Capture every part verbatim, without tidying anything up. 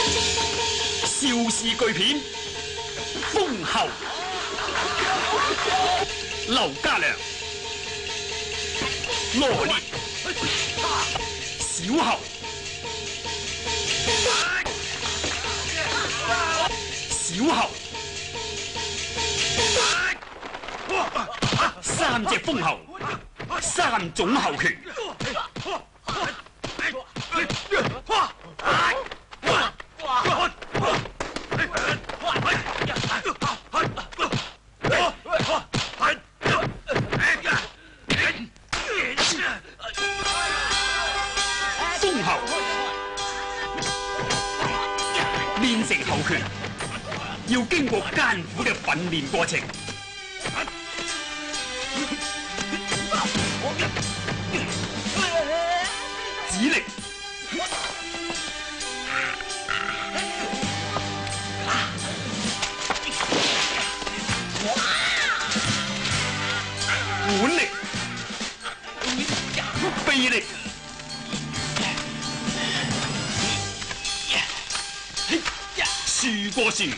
邵氏巨片《封侯》，劉家良、羅烈、小侯、小侯，三隻封侯，三種侯權。封侯練成侯權，要經過艱苦嘅訓練過程。指力、腕力、臂力、樹過樹。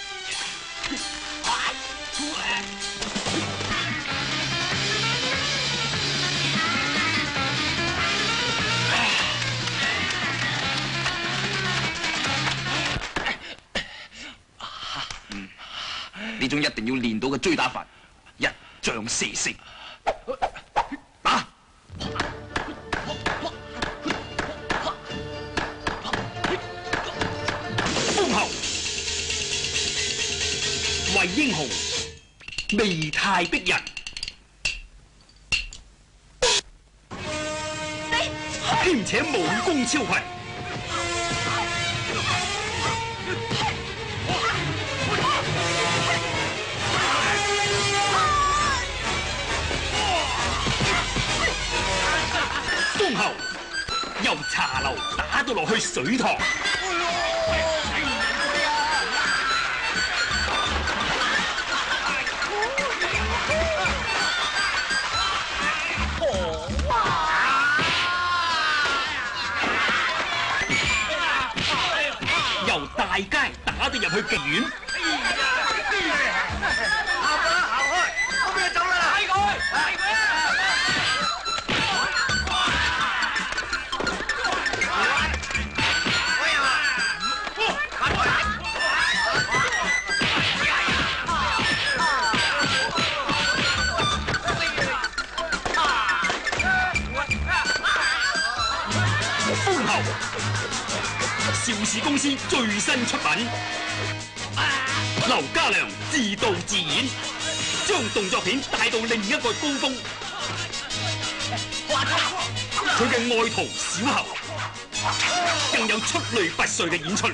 呢種一定要練到嘅追打法，一將四式。打！ 封侯為英雄，未太逼人，兼且武功超群。封侯由茶樓打到落去水塘，由大街打到入去妓院。封侯，邵氏公司最新出品，劉家良自導自演，將動作片帶到另一個高峰。佢嘅愛徒小侯，更有出類拔萃嘅演出。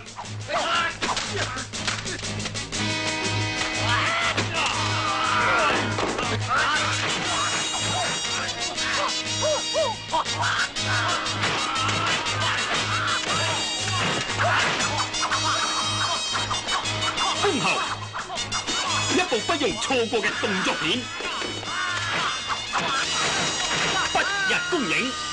封侯，一部不容錯過嘅動作片，不日公映。